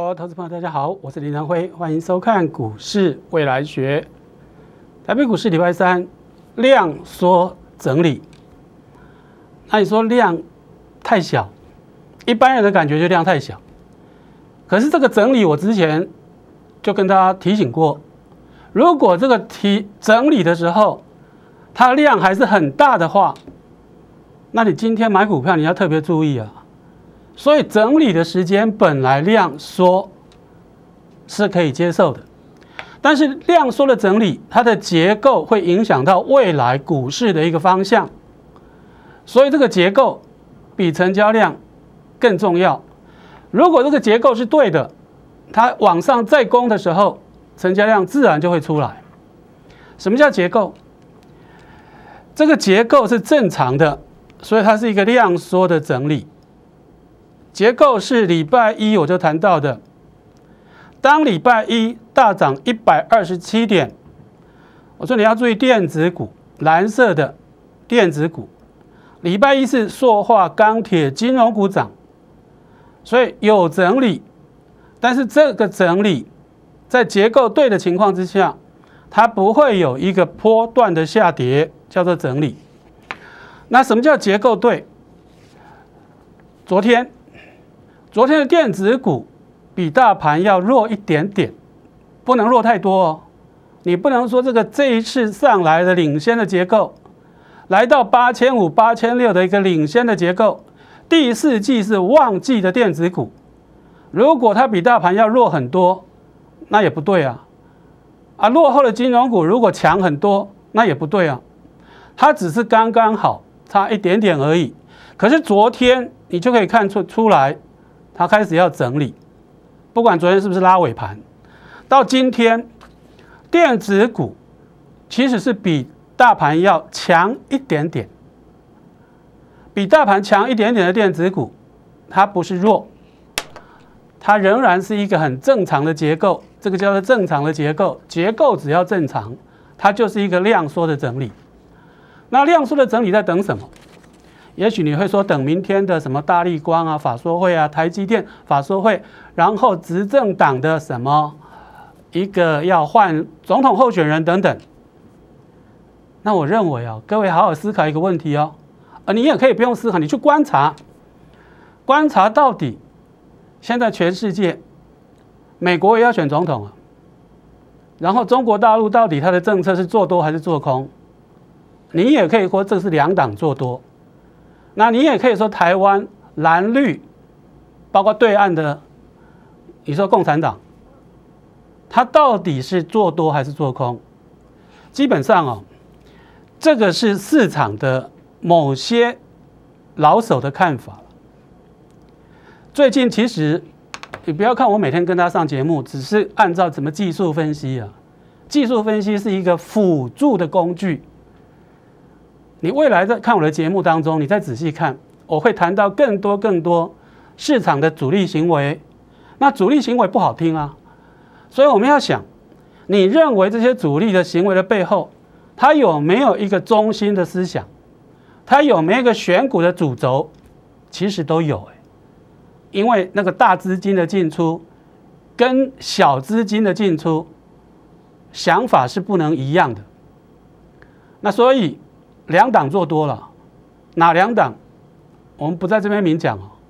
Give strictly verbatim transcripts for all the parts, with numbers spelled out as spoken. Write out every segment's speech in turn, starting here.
国投资朋友，大家好，我是林长辉，欢迎收看股市未来学。台北股市礼拜三量缩整理，那你说量太小，一般人的感觉就量太小。可是这个整理，我之前就跟大家提醒过，如果这个提整理的时候，它量还是很大的话，那你今天买股票你要特别注意啊。所以整理的时间本来量缩是可以接受的，但是量缩的整理，它的结构会影响到未来股市的一个方向，所以这个结构比成交量更重要。如果这个结构是对的，它往上再攻的时候，成交量自然就会出来。什么叫结构？这个结构是正常的，所以它是一个量缩的整理。结构是礼拜一我就谈到的，当礼拜一大涨一百二十七点，我说你要注意电子股，蓝色的电子股，礼拜一是塑化、钢铁、金融股涨，所以有整理，但是这个整理在结构对的情况之下，它不会有一个波段的下跌，叫做整理。那什么叫结构对？昨天昨天的电子股比大盘要弱一点点，不能弱太多哦。你不能说这个这一次上来的领先的结构，来到八千五、八千六的一个领先的结构，第四季是旺季的电子股，如果它比大盘要弱很多，那也不对啊。啊，落后的金融股如果强很多，那也不对啊。它只是刚刚好，差一点点而已。可是昨天你就可以看出出来。它开始要整理，不管昨天是不是拉尾盘，到今天，电子股其实是比大盘要强一点点，比大盘强一点点的电子股，它不是弱，它仍然是一个很正常的结构，这个叫做正常的结构，结构只要正常，它就是一个量缩的整理。那量缩的整理在等什么？也许你会说，等明天的什么大立光啊、法说会啊、台积电法说会，然后执政党的什么一个要换总统候选人等等。那我认为啊，各位好好思考一个问题哦，呃，你也可以不用思考，你去观察，观察到底现在全世界，美国也要选总统啊，然后中国大陆到底它的政策是做多还是做空？你也可以说这是两党做多。那你也可以说台湾蓝绿，包括对岸的，你说共产党，它到底是做多还是做空？基本上哦，这个是市场的某些老手的看法。最近其实你不要看我每天跟他上节目，只是按照怎么技术分析啊，技术分析是一个辅助的工具。你未来在看我的节目当中，你再仔细看，我会谈到更多更多市场的主力行为。那主力行为不好听啊，所以我们要想，你认为这些主力的行为的背后，它有没有一个中心的思想？它有没有一个选股的主轴？其实都有、欸、因为那个大资金的进出跟小资金的进出想法是不能一样的。那所以两党做多了，哪两党？我们不在这边明讲哦，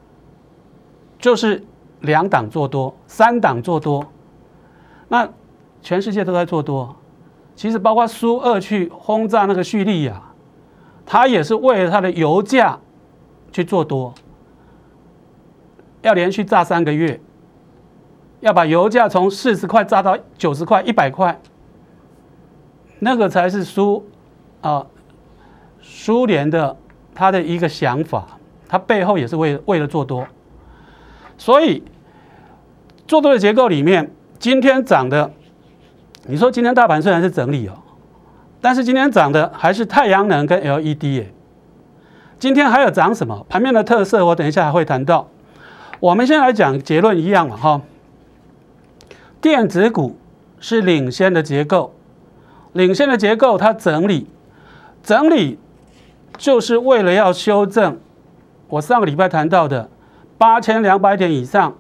就是两党做多，三党做多。那全世界都在做多，其实包括苏俄去轰炸那个叙利亚，他也是为了他的油价去做多，要连续炸三个月，要把油价从四十块炸到九十块、一百块，那个才是苏啊。苏联的他的一个想法，他背后也是为为了做多，所以做多的结构里面，今天涨的，你说今天大盘虽然是整理哦，但是今天涨的还是太阳能跟 L E D 耶。今天还有涨什么？盘面的特色，我等一下还会谈到。我们先来讲结论一样嘛哈，电子股是领先的结构，领先的结构它整理，整理。就是为了要修正我上个礼拜谈到的八千两百点以上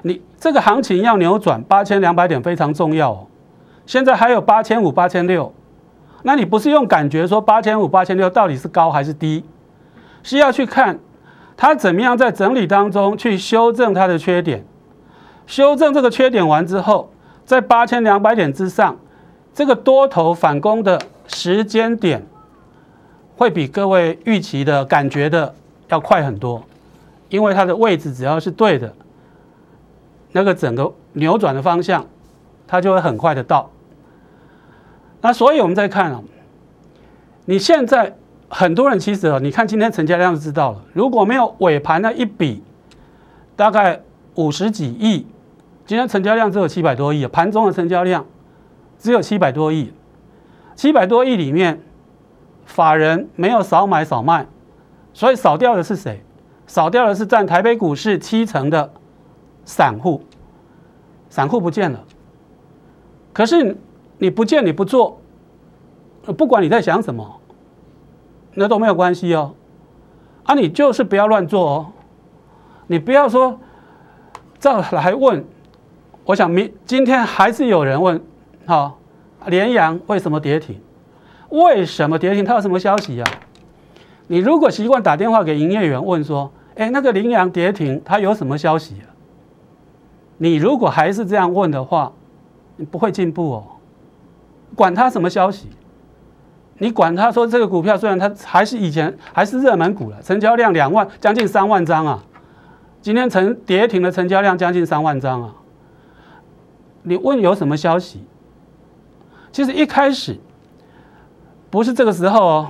你这个行情要扭转八千两百点非常重要哦。现在还有八千五、八千六，那你不是用感觉说八千五、八千六到底是高还是低，是要去看它怎么样在整理当中去修正它的缺点，修正这个缺点完之后，在八千两百点之上，这个多头反攻的时间点会比各位预期的感觉的要快很多，因为它的位置只要是对的，那个整个扭转的方向，它就会很快的到。那所以我们再看啊，你现在很多人其实啊，你看今天成交量就知道了，如果没有尾盘那一笔，大概五十几亿，今天成交量只有七百多亿，盘中的成交量只有七百多亿，七百多亿里面，法人没有少买少卖，所以少掉的是谁？少掉的是占台北股市七成的散户，散户不见了。可是你不见你不做，不管你在想什么，那都没有关系哦。啊，你就是不要乱做哦。你不要说照来问，我想明今天还是有人问，好、哦，联阳为什么跌停？为什么跌停？它有什么消息啊？你如果习惯打电话给营业员问说，哎，那个联阳跌停，它有什么消息啊？你如果还是这样问的话，你不会进步哦。管它什么消息，你管它说这个股票虽然它还是以前还是热门股了，成交量两万将近三万张啊，今天成跌停的成交量将近三万张啊。你问有什么消息？其实一开始不是这个时候哦，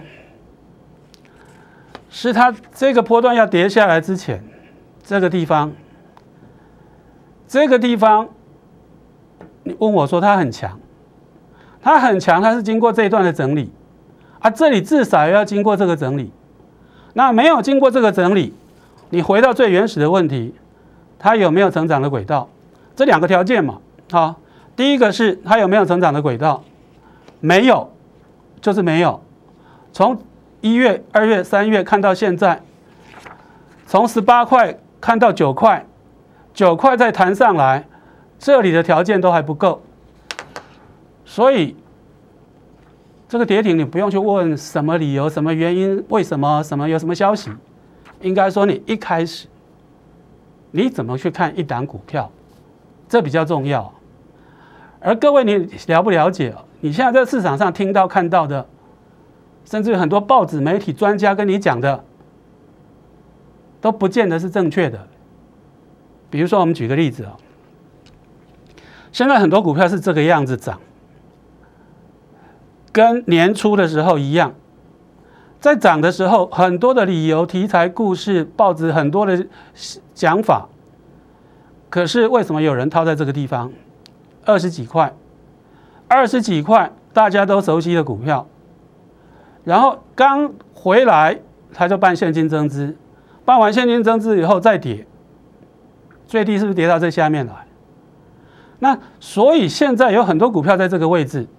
是它这个波段要跌下来之前，这个地方，这个地方，你问我说它很强，它很强，它是经过这一段的整理啊，这里至少要经过这个整理。那没有经过这个整理，你回到最原始的问题，它有没有成长的轨道？这两个条件嘛，好，第一个是它有没有成长的轨道，没有，就是没有。从一月、二月、三月看到现在，从十八块看到九块，九块再弹上来，这里的条件都还不够，所以这个跌停你不用去问什么理由、什么原因、为什么、什么有什么消息，应该说你一开始你怎么去看一档股票，这比较重要。而各位，你了不了解？你现在在市场上听到看到的，甚至很多报纸、媒体、专家跟你讲的，都不见得是正确的。比如说，我们举个例子啊，现在很多股票是这个样子涨，跟年初的时候一样，在涨的时候，很多的理由、题材、故事、报纸很多的讲法，可是为什么有人套在这个地方？二十几块，二十几块，大家都熟悉的股票，然后刚回来，他就办现金增资，办完现金增资以后再跌，最低是不是跌到这下面来？那所以现在有很多股票在这个位置，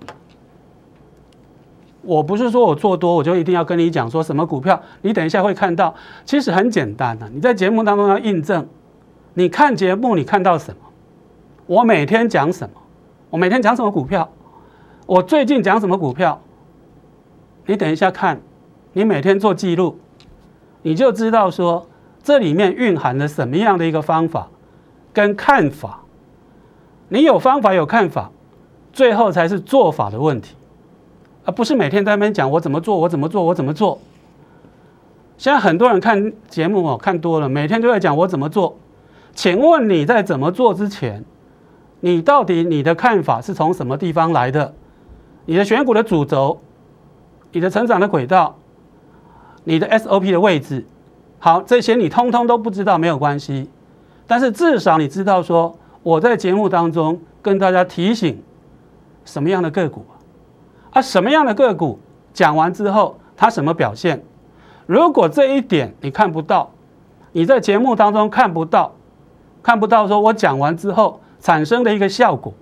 我不是说我做多我就一定要跟你讲说什么股票，你等一下会看到，其实很简单的、啊，你在节目当中要印证，你看节目你看到什么？我每天讲什么？我每天讲什么股票？我最近讲什么股票？你等一下看，你每天做记录，你就知道说这里面蕴含了什么样的一个方法跟看法。你有方法有看法，最后才是做法的问题，而不是每天在那边讲我怎么做，我怎么做，我怎么做。现在很多人看节目哦，看多了，每天都在讲我怎么做。请问你在怎么做之前？你到底你的看法是从什么地方来的？你的选股的主轴，你的成长的轨道，你的 S O P 的位置，好，这些你通通都不知道没有关系，但是至少你知道说我在节目当中跟大家提醒什么样的个股啊，什么样的个股讲完之后它什么表现？如果这一点你看不到，你在节目当中看不到，看不到说我讲完之后产生的一个效果，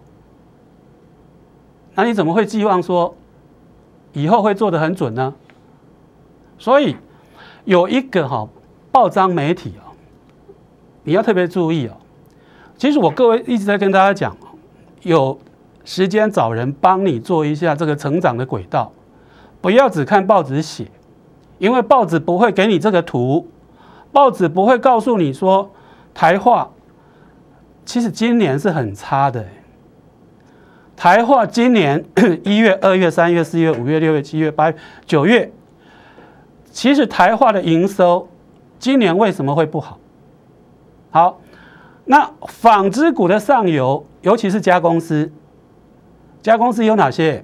那你怎么会寄望说以后会做得很准呢？所以有一个哈报章媒体啊，你要特别注意哦。 其实我各位一直在跟大家讲，有时间找人帮你做一下这个成长的轨道，不要只看报纸写，因为报纸不会给你这个图，报纸不会告诉你说台化其实今年是很差的。台化今年一月、二月、三月、四月、五月、六月、七月、八月、九月，其实台化的营收今年为什么会不好？好。那纺织股的上游，尤其是加工司，加工司有哪些？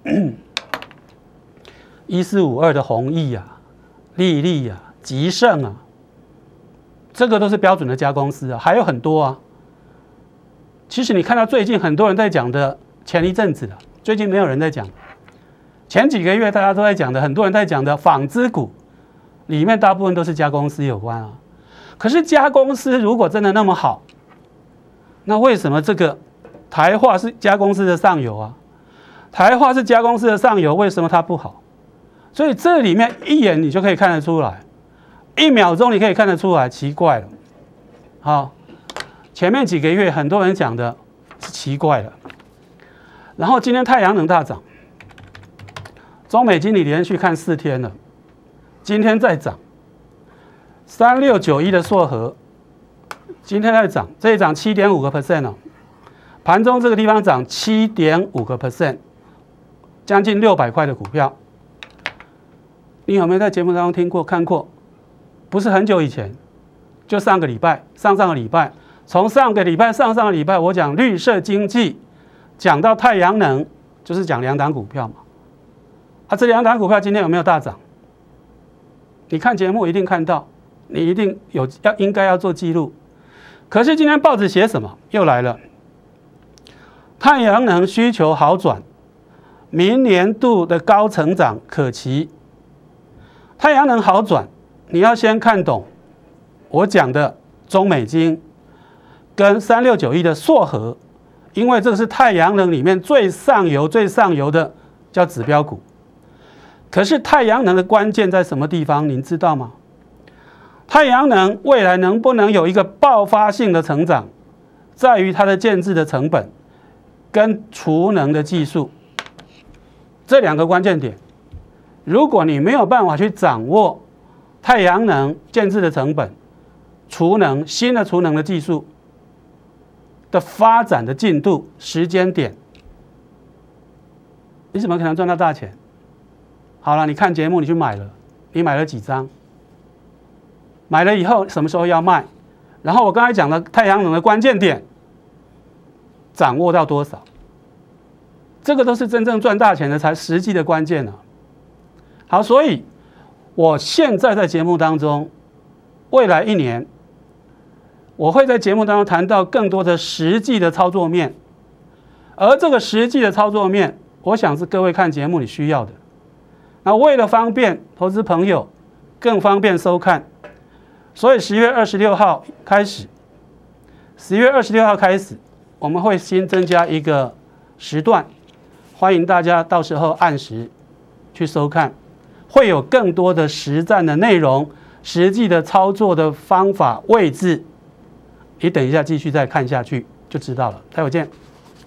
一四五二的弘毅啊、力立啊、吉盛啊，这个都是标准的加工司啊，还有很多啊。其实你看到最近很多人在讲的，前一阵子的，最近没有人在讲。前几个月大家都在讲的，很多人在讲的纺织股，里面大部分都是加工司有关啊。可是加工司如果真的那么好，那为什么这个台化是加工司的上游啊？台化是加工司的上游，为什么它不好？所以这里面一眼你就可以看得出来，一秒钟你可以看得出来，奇怪了。好，前面几个月很多人讲的是奇怪了，然后今天太阳能大涨，中美金你连续看四天了，今天再涨。三六九一的硕和，今天在涨，这一涨 百分之七点五 哦，盘中这个地方涨 百分之七点五， 将近六百块的股票，你有没有在节目当中听过看过？不是很久以前，就上个礼拜、上上个礼拜，从上个礼拜、上上个礼拜，我讲绿色经济，讲到太阳能，就是讲两档股票嘛。啊，这两档股票今天有没有大涨？你看节目一定看到。你一定有要应该要做记录，可是今天报纸写什么？又来了，太阳能需求好转，明年度的高成长可期。太阳能好转，你要先看懂我讲的中美金跟三六九一的硕和，因为这个是太阳能里面最上游、最上游的叫指标股。可是太阳能的关键在什么地方？您知道吗？太阳能未来能不能有一个爆发性的成长，在于它的建制的成本跟储能的技术这两个关键点。如果你没有办法去掌握太阳能建制的成本、储能新的储能的技术的发展的进度、时间点，你怎么可能赚到大钱？好了，你看节目，你去买了，你买了几张？买了以后什么时候要卖？然后我刚才讲的太阳能的关键点，掌握到多少？这个都是真正赚大钱的才实际的关键啊。好，所以我现在在节目当中，未来一年，我会在节目当中谈到更多的实际的操作面，而这个实际的操作面，我想是各位看节目你需要的。那为了方便投资朋友更方便收看。所以十月二十六号开始，十月二十六号开始，我们会新增加一个时段，欢迎大家到时候按时去收看，会有更多的实战的内容、实际的操作的方法、位置，你等一下继续再看下去就知道了。待会见。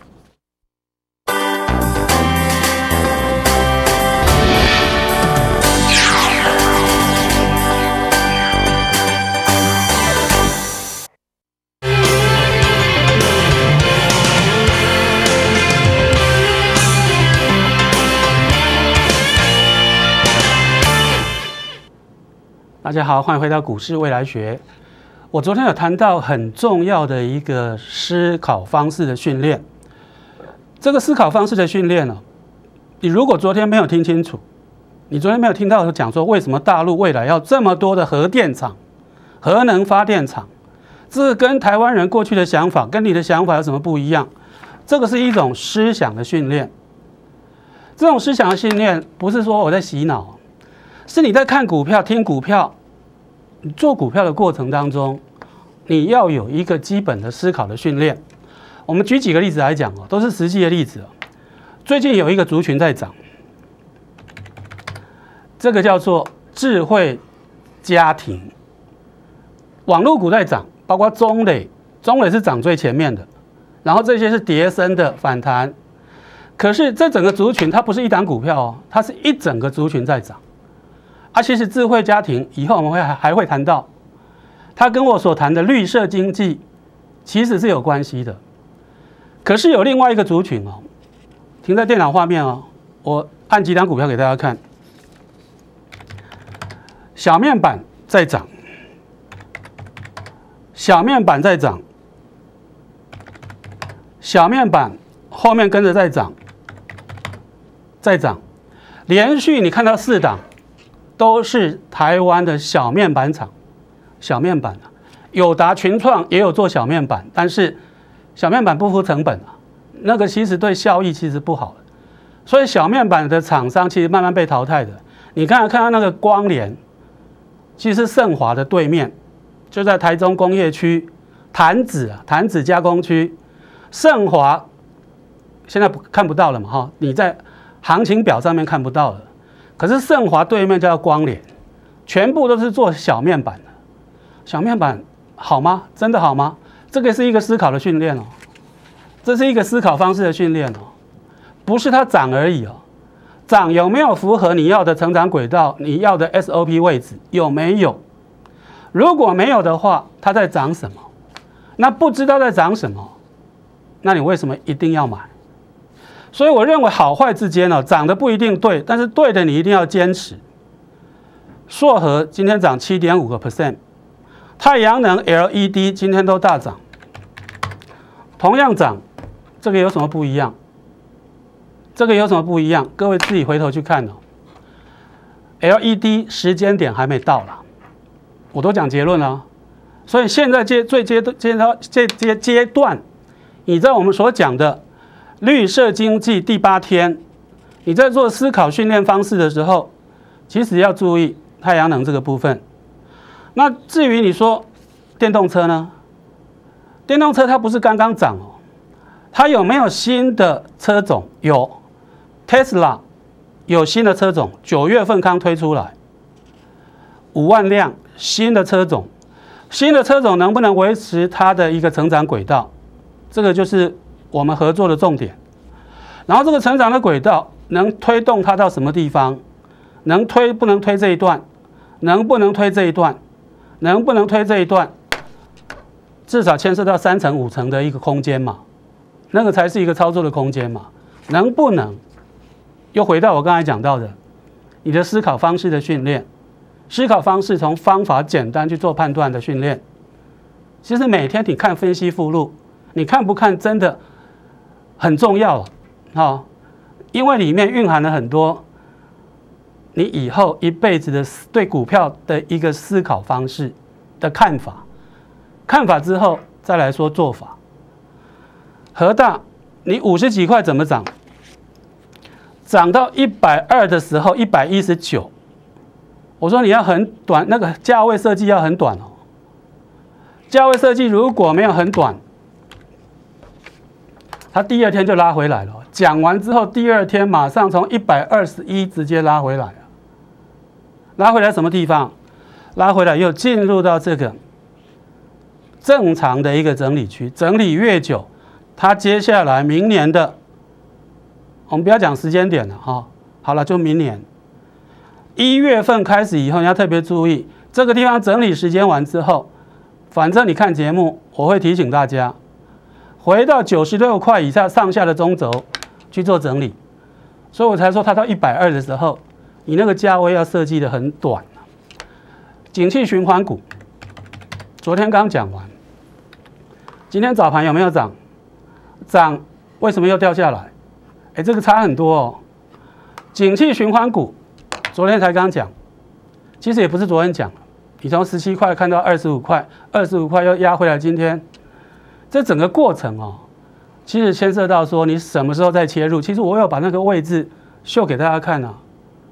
大家好，欢迎回到股市未来学。我昨天有谈到很重要的一个思考方式的训练。这个思考方式的训练呢，你如果昨天没有听清楚，你昨天没有听到我讲说为什么大陆未来要这么多的核电厂、核能发电厂，这跟台湾人过去的想法跟你的想法有什么不一样？这个是一种思想的训练。这种思想的训练不是说我在洗脑，是你在看股票、听股票、你做股票的过程当中，你要有一个基本的思考的训练。我们举几个例子来讲哦，都是实际的例子哦。最近有一个族群在涨，这个叫做智慧家庭。网络股在涨，包括中磊、 中磊是涨最前面的，然后这些是跌升的反弹。可是这整个族群它不是一档股票哦，它是一整个族群在涨。啊，其实智慧家庭以后我们会还还会谈到，它跟我所谈的绿色经济其实是有关系的。可是有另外一个族群哦，停在电脑画面哦，我按几档股票给大家看，小面板在涨。小面板在涨，小面板后面跟着在涨，在涨，连续你看到四档都是台湾的小面板厂，小面板啊，友达、群创也有做小面板，但是小面板不付成本啊，那个其实对效益其实不好的，所以小面板的厂商其实慢慢被淘汰的。你看看到那个光联，其实盛华的对面。就在台中工业区潭子啊，潭子加工区，盛华现在看不到了嘛哈，你在行情表上面看不到了。可是盛华对面叫光联，全部都是做小面板的。小面板好吗？真的好吗？这个是一个思考的训练哦，这是一个思考方式的训练哦，不是它涨而已哦，涨有没有符合你要的成长轨道，你要的 S O P 位置有没有？如果没有的话，它在涨什么？那不知道在涨什么，那你为什么一定要买？所以我认为好坏之间呢，涨的不一定对，但是对的你一定要坚持。硕禾今天涨 百分之七点五 太阳能 L E D 今天都大涨，同样涨，这个有什么不一样？这个有什么不一样？各位自己回头去看哦。L E D 时间点还没到啦。我都讲结论了，所以现在阶最阶阶段这阶阶段，你在我们所讲的绿色经济第八天，你在做思考训练方式的时候，其实要注意太阳能这个部分。那至于你说电动车呢？电动车它不是刚刚涨哦，它有没有新的车种？有 ，Tesla 有新的车种，九月份刚推出来，五万辆。新的车种，新的车种能不能维持它的一个成长轨道？这个就是我们合作的重点。然后这个成长的轨道能推动它到什么地方？能推不能推这一段？能不能推这一段？能不能推这一段？至少牵涉到三层五层的一个空间嘛，那个才是一个操作的空间嘛。能不能？又回到我刚才讲到的，你的思考方式的训练。思考方式从方法简单去做判断的训练，其实每天你看分析附录，你看不看真的很重要啊、哦，因为里面蕴含了很多你以后一辈子的对股票的一个思考方式的看法，看法之后再来说做法。和大，你五十几块怎么涨？涨到一百二的时候，一百一十九。我说你要很短，那个价位设计要很短哦。价位设计如果没有很短，它第二天就拉回来了。讲完之后，第二天马上从一百二十一直接拉回来了。拉回来什么地方？拉回来又进入到这个正常的一个整理区，整理越久，它接下来明年的，我们不要讲时间点了哈，好了，就明年。一月份开始以后，你要特别注意这个地方整理时间完之后，反正你看节目，我会提醒大家回到九十六块以下上下的中轴去做整理，所以我才说它到一百二的时候，你那个价位要设计的很短。景气循环股，昨天刚讲完，今天早盘有没有涨？涨，为什么又掉下来？哎，这个差很多哦。景气循环股。昨天才刚讲，其实也不是昨天讲，你从十七块看到二十五块，二十五块又压回来，今天这整个过程哦，其实牵涉到说你什么时候再切入。其实我有把那个位置秀给大家看啊，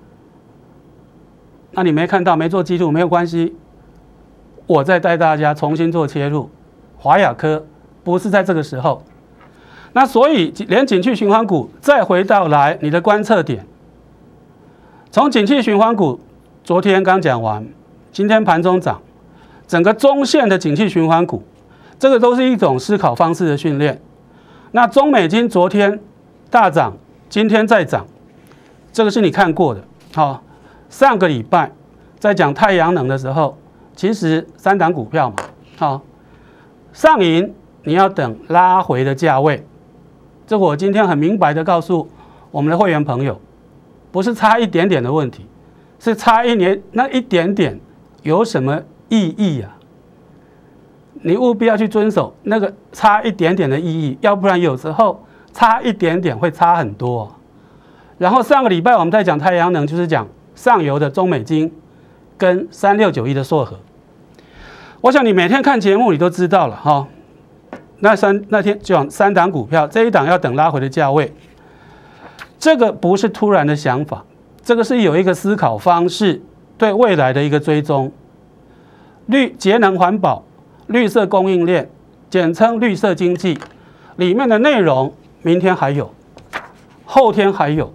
那你没看到没做记录没有关系，我再带大家重新做切入。华亚科不是在这个时候，那所以连景气循环股再回到来你的观测点。从景气循环股，昨天刚讲完，今天盘中涨，整个中线的景气循环股， 这个都是一种思考方式的训练。那中美金昨天大涨，今天再涨，这个是你看过的。好，上个礼拜在讲太阳能的时候，其实三档股票嘛，好，上影你要等拉回的价位。这个我今天很明白的告诉我们的会员朋友，不是差一点点的问题，是差一年那一点点有什么意义啊？你务必要去遵守那个差一点点的意义，要不然有时候差一点点会差很多啊。然后上个礼拜我们在讲太阳能，就是讲上游的中美晶跟三六九一的硕禾。我想你每天看节目你都知道了哈。那三那天就讲三档股票，这一档要等拉回的价位，这个不是突然的想法，这个是有一个思考方式，对未来的一个追踪。绿节能环保、绿色供应链，简称绿色经济，里面的内容明天还有，后天还有，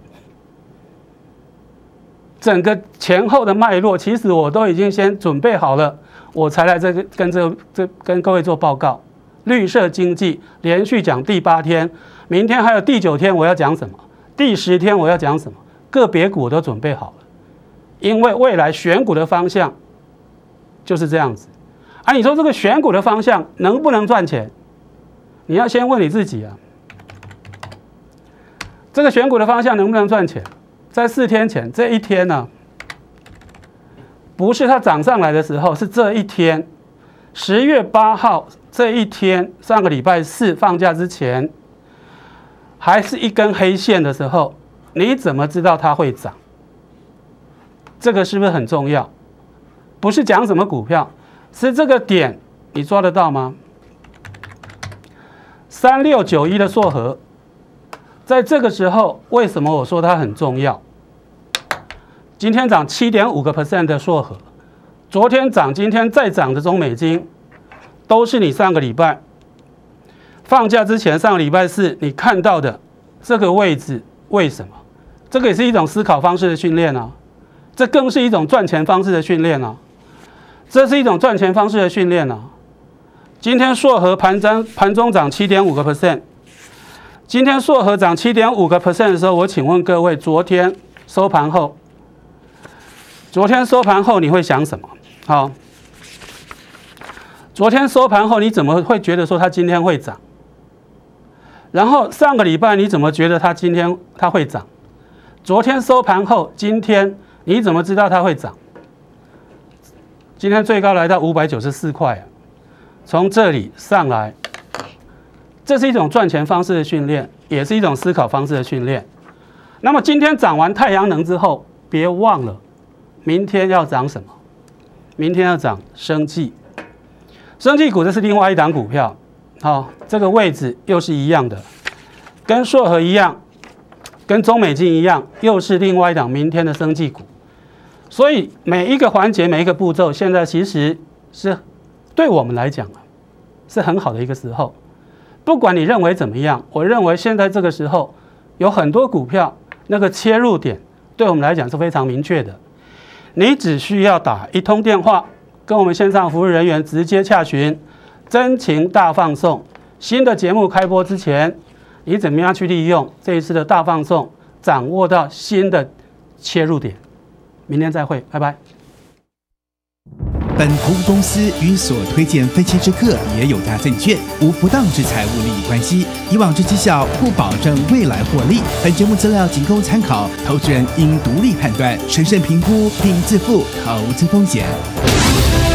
整个前后的脉络，其实我都已经先准备好了，我才来这个跟这这跟各位做报告。绿色经济连续讲第八天，明天还有第九天我要讲什么，第十天我要讲什么，个别股我都准备好了，因为未来选股的方向就是这样子。啊，你说这个选股的方向能不能赚钱？你要先问你自己啊。这个选股的方向能不能赚钱？在四天前这一天呢、啊，不是它涨上来的时候，是这一天，十月八号。这一天，上个礼拜四放假之前，还是一根黑线的时候，你怎么知道它会涨？这个是不是很重要？不是讲什么股票，是这个点你抓得到吗？三六九一的硕禾，在这个时候，为什么我说它很重要？今天涨 百分之七点五 的硕禾，昨天涨，今天再涨的中美晶。都是你上个礼拜放假之前，上个礼拜四你看到的这个位置，为什么？这个也是一种思考方式的训练啊，这更是一种赚钱方式的训练啊，这是一种赚钱方式的训练啊。今天硕禾盘中盘中涨 百分之七点五， 今天硕禾涨 百分之七点五 的时候，我请问各位，昨天收盘后，昨天收盘后你会想什么？好。昨天收盘后，你怎么会觉得说它今天会涨？然后上个礼拜你怎么觉得它今天它会涨？昨天收盘后，今天你怎么知道它会涨？今天最高来到五百九十四块，从这里上来，这是一种赚钱方式的训练，也是一种思考方式的训练。那么今天涨完太阳能之后，别忘了明天要涨什么？明天要涨生技。生技股这是另外一档股票，好，这个位置又是一样的，跟硕禾一样，跟中美晶一样，又是另外一档明天的生技股。所以每一个环节、每一个步骤，现在其实是对我们来讲啊，是很好的一个时候。不管你认为怎么样，我认为现在这个时候有很多股票那个切入点，对我们来讲是非常明确的。你只需要打一通电话。跟我们线上服务人员直接洽询，真情大放送。新的节目开播之前，你怎么样去利用这一次的大放送，掌握到新的切入点？明天再会，拜拜。 本投资公司与所推荐分期之客也有大证券无不当之财务利益关系，以往之绩效不保证未来获利。本节目资料仅供参考，投资人应独立判断、审慎评估并自负投资风险。